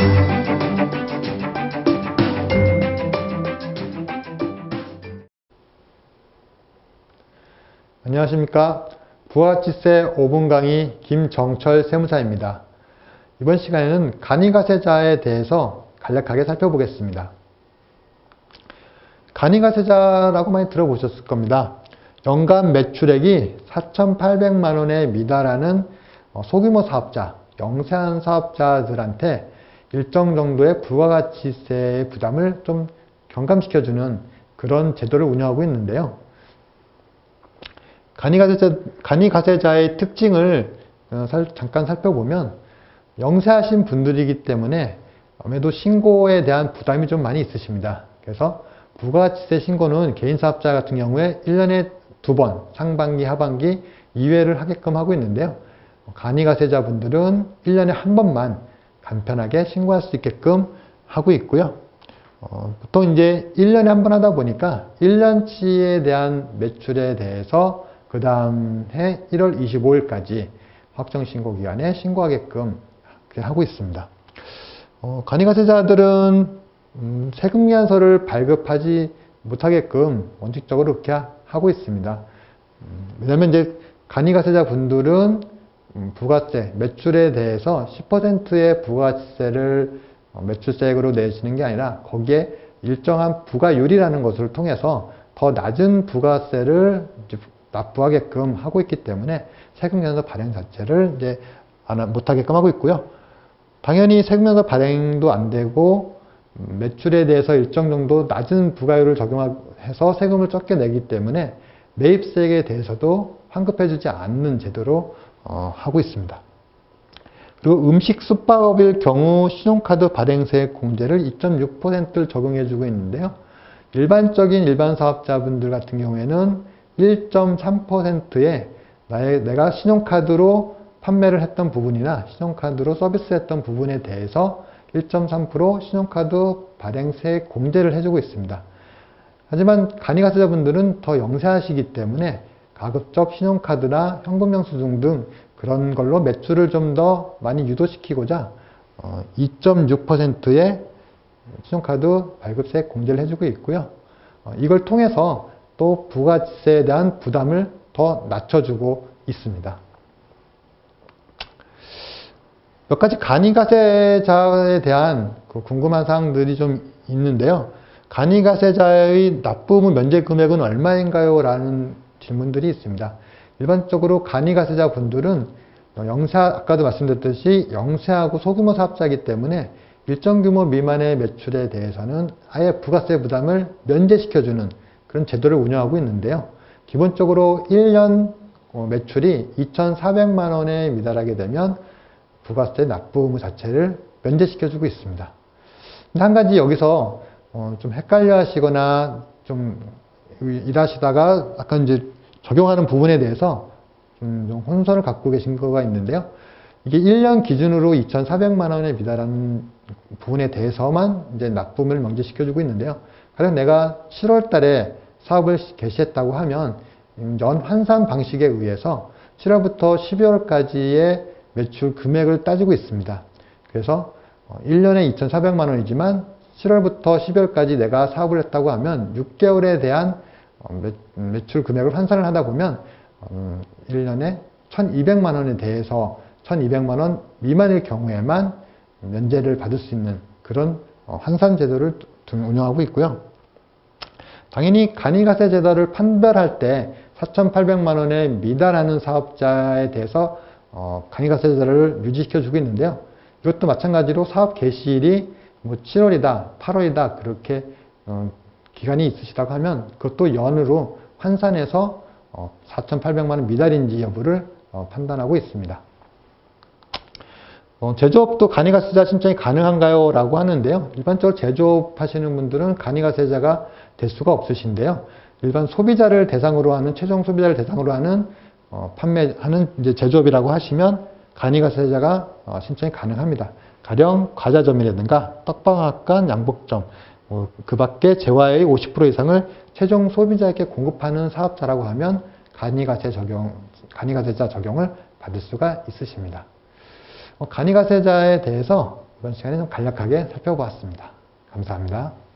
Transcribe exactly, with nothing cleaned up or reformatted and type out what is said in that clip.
안녕하십니까. 부가가치세 오 분 강의 김정철 세무사입니다. 이번 시간에는 간이가세자에 대해서 간략하게 살펴보겠습니다. 간이가세자라고 많이 들어보셨을 겁니다. 연간 매출액이 사천팔백만 원에 미달하는 소규모 사업자, 영세한 사업자들한테 일정 정도의 부가가치세의 부담을 좀 경감시켜주는 그런 제도를 운영하고 있는데요. 간이가세자, 간이가세자의 특징을 잠깐 살펴보면 영세하신 분들이기 때문에 아무래도 신고에 대한 부담이 좀 많이 있으십니다. 그래서 부가가치세 신고는 개인사업자 같은 경우에 일 년에 두 번, 상반기, 하반기 이 회를 하게끔 하고 있는데요. 간이가세자 분들은 일 년에 한 번만 간편하게 신고할 수 있게끔 하고 있고요. 어, 보통 이제 일 년에 한 번 하다 보니까 일 년치에 대한 매출에 대해서 그 다음 해 일월 이십오일까지 확정신고기간에 신고하게끔 하고 있습니다. 어, 간이가세자들은 음, 세금계산서를 발급하지 못하게끔 원칙적으로 그렇게 하고 있습니다. 음, 왜냐하면 이제 간이가세자 분들은 음, 부가세, 매출에 대해서 십 퍼센트의 부가세를 어, 매출세액으로 내시는 게 아니라 거기에 일정한 부가율이라는 것을 통해서 더 낮은 부가세를 이제 납부하게끔 하고 있기 때문에 세금계산서 발행 자체를 이제 못하게끔 하고 있고요. 당연히 세금계산서 발행도 안 되고 매출에 대해서 일정 정도 낮은 부가율을 적용해서 세금을 적게 내기 때문에 매입세액에 대해서도 환급해주지 않는 제도로 어, 하고 있습니다. 그리고 음식 숙박업일 경우 신용카드 발행세 공제를 이 점 육 퍼센트를 적용해주고 있는데요. 일반적인 일반 사업자분들 같은 경우에는 일 점 삼 퍼센트에 나의, 내가 신용카드로 판매를 했던 부분이나 신용카드로 서비스했던 부분에 대해서 일 점 삼 퍼센트 신용카드 발행세 공제를 해주고 있습니다. 하지만 간이가세자분들은 더 영세하시기 때문에 가급적 신용카드나 현금영수증 등 그런 걸로 매출을 좀 더 많이 유도시키고자 이 점 육 퍼센트의 신용카드 발급세 공제를 해주고 있고요. 이걸 통해서 또 부가세에 대한 부담을 더 낮춰주고 있습니다. 몇 가지 간이가세자에 대한 그 궁금한 사항들이 좀 있는데요. 간이가세자의 납부의무 면제 금액은 얼마인가요? 라는 질문들이 있습니다. 일반적으로 간이가세자 분들은 영세, 아까도 말씀드렸듯이 영세하고 소규모 사업자이기 때문에 일정 규모 미만의 매출에 대해서는 아예 부가세 부담을 면제시켜주는 그런 제도를 운영하고 있는데요. 기본적으로 일 년 매출이 이천사백만 원에 미달하게 되면 부가세 납부 의무 자체를 면제시켜주고 있습니다. 근데 한 가지 여기서 좀 헷갈려 하시거나 좀 일하시다가 약간 이제 적용하는 부분에 대해서 좀 혼선을 갖고 계신 거가 있는데요. 이게 일 년 기준으로 이천사백만 원에 미달하는 부분에 대해서만 이제 납부를 면제시켜주고 있는데요. 가령 내가 칠월 달에 사업을 개시했다고 하면 연 환산 방식에 의해서 칠월부터 십이월까지의 매출 금액을 따지고 있습니다. 그래서 일 년에 이천사백만 원이지만 칠월부터 십이월까지 내가 사업을 했다고 하면 육 개월에 대한 매출 금액을 환산을 하다 보면 일 년에 천이백만 원에 대해서 천이백만 원 미만일 경우에만 면제를 받을 수 있는 그런 환산 제도를 운영하고 있고요. 당연히 간이가세 제도를 판별할 때 사천팔백만 원에 미달하는 사업자에 대해서 어, 간이가세제도를 유지시켜주고 있는데요. 이것도 마찬가지로 사업 개시일이 뭐 칠월이다, 팔월이다 그렇게 어, 기간이 있으시다고 하면 그것도 연으로 환산해서 어, 사천팔백만 원 미달인지 여부를 어, 판단하고 있습니다. 어, 제조업도 간이가세자 신청이 가능한가요? 라고 하는데요. 일반적으로 제조업 하시는 분들은 간이가세자가 될 수가 없으신데요. 일반 소비자를 대상으로 하는, 최종 소비자를 대상으로 하는 어, 판매하는 이제 제조업이라고 하시면 간이가세자가 어, 신청이 가능합니다. 가령 과자점이라든가 떡방앗간, 양복점, 어, 그 밖에 재화의 오십 퍼센트 이상을 최종 소비자에게 공급하는 사업자라고 하면 간이가세 적용, 간이가세자 적용을 받을 수가 있으십니다. 어, 간이가세자에 대해서 이번 시간에 좀 간략하게 살펴보았습니다. 감사합니다.